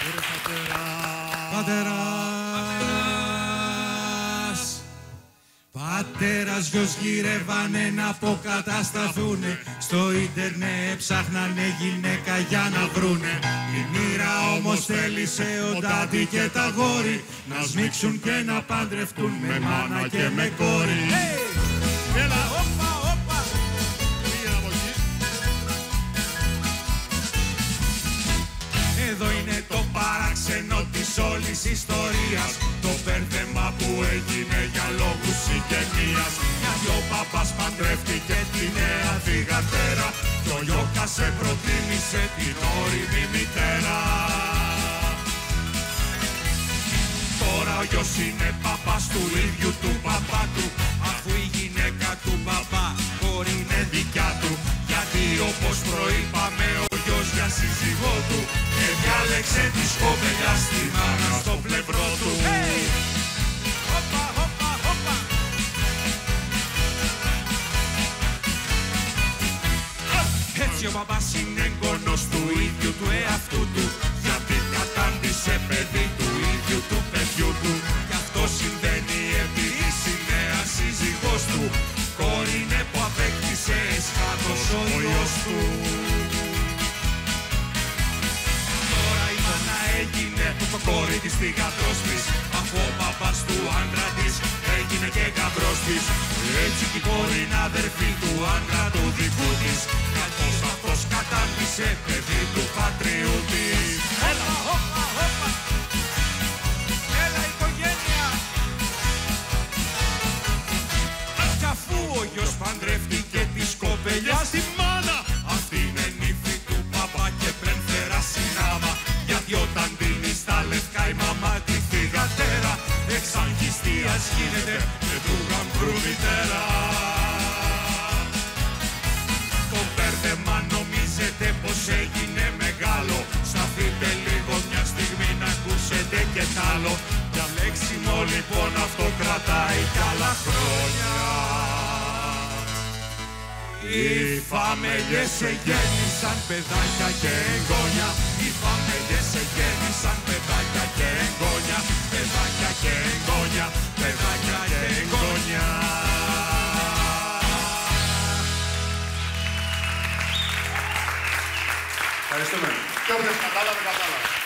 Πατέρας, γιος γυρεύανε να αποκατασταθούνε. Στο ίντερνετ ψάχνανε γυναίκα για να βρούνε. Η μοίρα όμως θέλησε ο ντάτι και τα γόρι να σμίξουν και να παντρευτούν με μάνα και με κόρη. Έλα, όπα, όπα. Εδώ είναι το παράξενο της όλης ιστορίας. Το μπέρδεμα που έγινε για λόγους συγγενείας. Γιατί ο παπάς παντρεύτηκε τη νέα θυγατέρα κι ο Λιώκας σε προτίμησε την όριμη μητέρα. Τώρα ο γιος είναι παπάς του ίδιου του παπά του, αφού η γυναίκα του παπά κόρη είναι δικιά του. Γιατί όπως προείπαμε ο γιος για σύζυγό του διάλεξε τη σκοπελιά στη μάνα στο πλευρό του. Hey! Οπα, οπα, οπα. Έτσι ο παπάς είναι εγγόνος του ίδιου του εαυτού του, γιατί κατάντησε παιδί του ίδιου του παιδιού του. Κι αυτό συμβαίνει επειδή η νέα σύζυγός του κόρη είναι που απέκτησε εσχάτως ο γιος του. Έγινε το κόρη της θυγατρός της, αφού ο παπάς του άντρα της έγινε και γαμπρός της. Έτσι κι η κόρη είναι αδερφή του άντρα του δικού της, καθώς αυτός κατάντησε παιδί του πατριού της. Έλα, όπα, όπα. Έλα οικογένεια. Κι αφού ο γιος παντρεύτηκε τη σκοπελιά στη μάνα, αυτή είναι νύφη του παπά και πρέμφερα συνάμα. Γιατί όταν δίνει στα λευκά η μαμά τη θυγατέρα, εξαγγιστίας γίνεται με του γαμπρού μητέρα. Το μπέρδεμα νομίζετε πως έγινε μεγάλο, σταθείτε λίγο μια στιγμή να ακούσετε και τ' άλλο. Για λέξιμο λοιπόν αυτό κρατάει κι άλλα χρόνια. Οι φαμελιές σε γέννησαν παιδάκια και εγγόνια. Οι φαμελιές σε γέννησαν παιδάκια και εγγόνια. Παιδάκια και εγγόνια. Παιδάκια και εγγόνια. Ευχαριστούμε. Και όποιος κατάλαβε, κατάλαβε.